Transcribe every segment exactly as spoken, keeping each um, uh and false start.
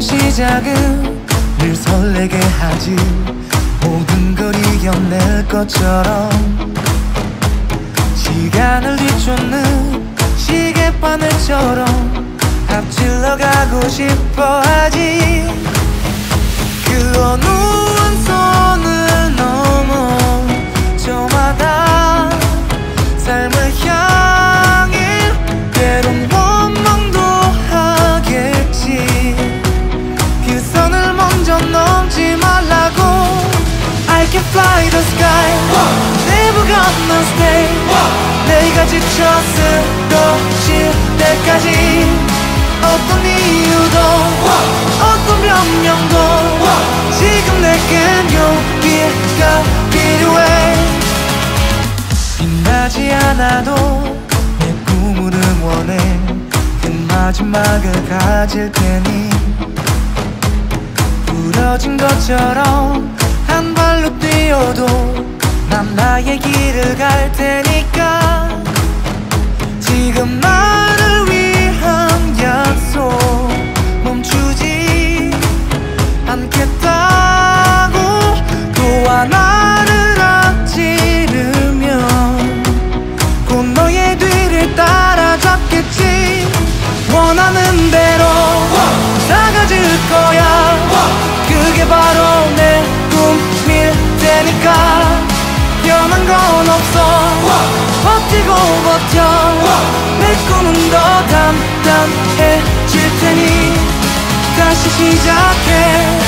시작은 늘 설레게 하지. 모든 걸 이겨낼 것처럼 시간을 뒤쫓는 시계바늘처럼 앞질러 가고 싶어 하지. 그 어느 선을 넘어 저마다 삶을 향해 때론 원망도 하겠지. 그 선을 먼저 넘지 말라고. I can fly the sky, never gonna stay. 내가 지쳐 쓰러질 때까지 어떤 이유도 어떤 변명도 지금 내겐 용기가 필요해. 빛나지 않아도 내 꿈을 응원해. 그 마지막을 가질 테니 부러진 것처럼 한 발로 뛰어도 난 나의 길을 갈 테니까. 지금 나를 위한 약속 멈추지 않겠다고. 또 하나를 앞지르면 곧 너의 뒤를 따라잡겠지. 원하는 대로 사가질 거야. 그게 바로 내 꿈일 테니까. 변한 건 없어. 버티고 버텨. 내 꿈은 더 단단해질 테니 다시 시작해.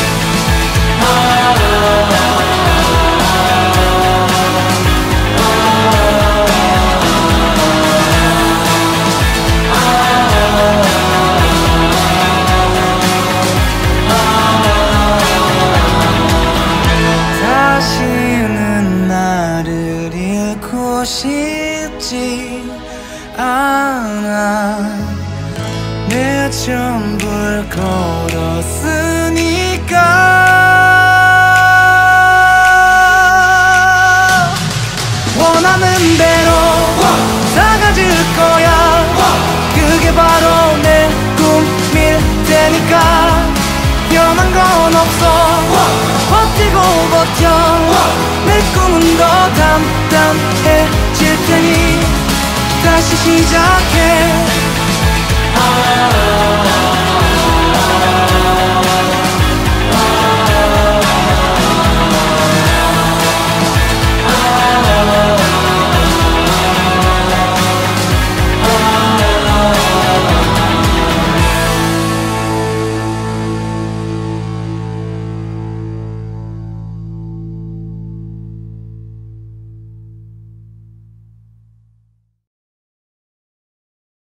다시는 나를 잃고 싶지 않아. 내 전부를 걸었으니까. 원하는 대로 사가질 거야. 그게 바로 내 꿈일 테니까. 변한 건 없어. 버티고 버텨. 내 꿈은 더 단단해질 테니 다시 시작해.